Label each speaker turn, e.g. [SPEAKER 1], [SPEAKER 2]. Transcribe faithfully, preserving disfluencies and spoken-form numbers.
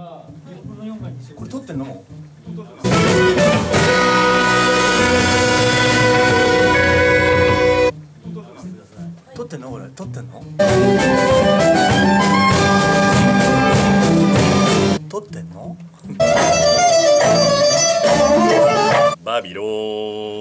[SPEAKER 1] これ撮ってんのも撮ってんのこれ撮ってんの撮ってんのバビローン。